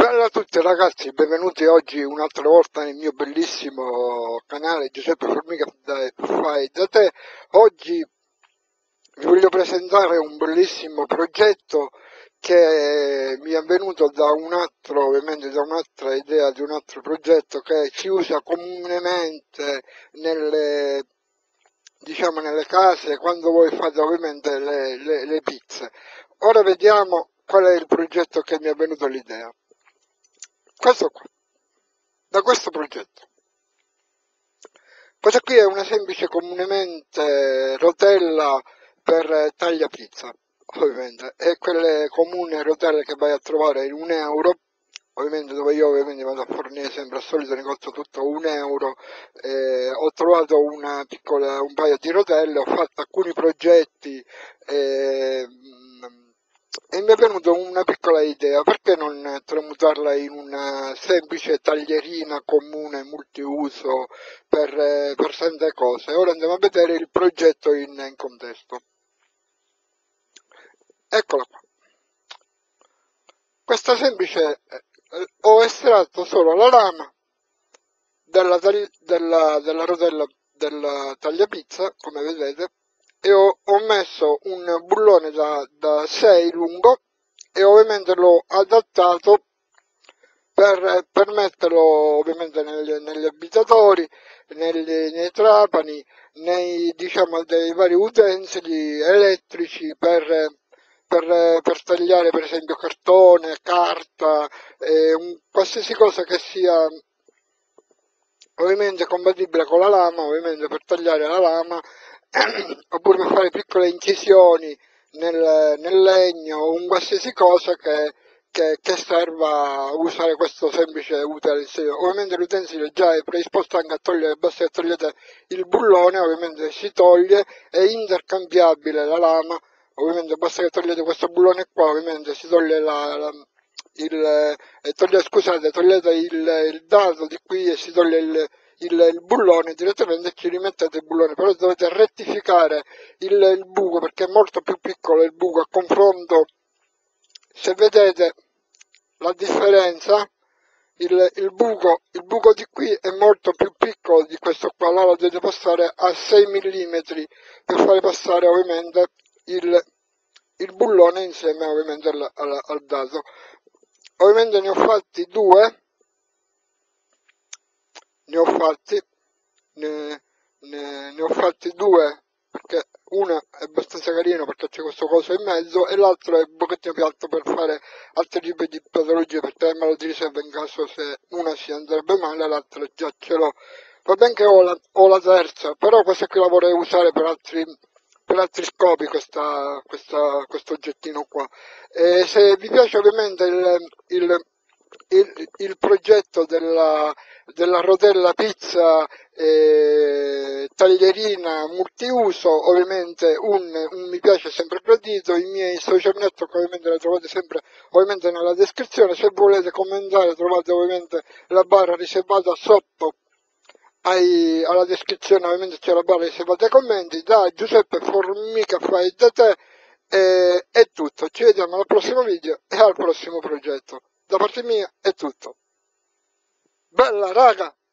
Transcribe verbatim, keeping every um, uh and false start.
Bella a tutti ragazzi, benvenuti oggi un'altra volta nel mio bellissimo canale Giuseppe Formica da- Fai da te. Oggi vi voglio presentare un bellissimo progetto che mi è venuto da un altro, ovviamente da un'altra idea di un altro progetto che si usa comunemente nelle, diciamo, nelle case quando voi fate ovviamente le, le, le pizze. Ora vediamo qual è il progetto che mi è venuto l'idea. Questo qua, da questo progetto. Questa qui è una semplice comunemente rotella per tagliapizza, ovviamente, e quelle comuni rotelle che vai a trovare in un euro, ovviamente dove io ovviamente vado a fornire sempre al solito negozio tutto un euro, eh, ho trovato una piccola, un paio di rotelle, ho fatto alcuni progetti, eh, e mi è venuta una piccola idea, perché non tramutarla in una semplice taglierina comune multiuso per, eh, per tante cose. Ora andiamo a vedere il progetto in, in contesto. Eccola qua. Questa semplice, eh, ho estratto solo la lama della, della, della rotella della tagliapizza, come vedete, e ho, ho messo un bullone da, da sei lungo e ovviamente l'ho adattato per, per metterlo ovviamente nel, negli abitatori, negli, nei trapani, nei, diciamo, dei vari utensili elettrici per, per, per tagliare per esempio cartone, carta, eh, un, qualsiasi cosa che sia ovviamente compatibile con la lama, ovviamente per tagliare la lama, oppure per fare piccole incisioni nel, nel legno o un qualsiasi cosa che, che, che serva a usare questo semplice utensile. Ovviamente l'utensile già è predisposto anche a togliere, basta che togliete il bullone, ovviamente si toglie, è intercambiabile la lama, ovviamente basta che togliete questo bullone qua, ovviamente si toglie la, la il, eh, toglie, scusate, togliete il, il dado di qui e si toglie il, il, il bullone direttamente e ci rimettete il bullone, però dovete rettificare il, il buco perché è molto più piccolo il buco a confronto, se vedete la differenza, il, il, buco, il buco di qui è molto più piccolo di questo qua, allora lo dovete passare a sei millimetri per fare passare ovviamente il, il bullone insieme ovviamente al, al, al dado. Ovviamente ne ho fatti due, ne ho fatti, ne, ne, ne ho fatti due, perché uno è abbastanza carino perché c'è questo coso in mezzo e l'altro è un pochettino più alto per fare altri tipi di patologie, perché me lo di riserva in caso se una si andrebbe male, l'altra già ce l'ho. Va bene che ho la, ho la terza, però questa qui la vorrei usare per altri, per altri scopi, questa, questa, questo oggettino qua. E se vi piace ovviamente il, il, il, il progetto della, della rotella pizza eh, taglierina multiuso, ovviamente un, un mi piace sempre gradito, i miei social network ovviamente la trovate sempre ovviamente nella descrizione, se volete commentare trovate ovviamente la barra riservata sotto ai, alla descrizione, ovviamente c'è la barra riservata ai commenti. Da Giuseppe Formica Fai da te e, è tutto, ci vediamo al prossimo video e al prossimo progetto. Da parte mia è tutto. Bella raga!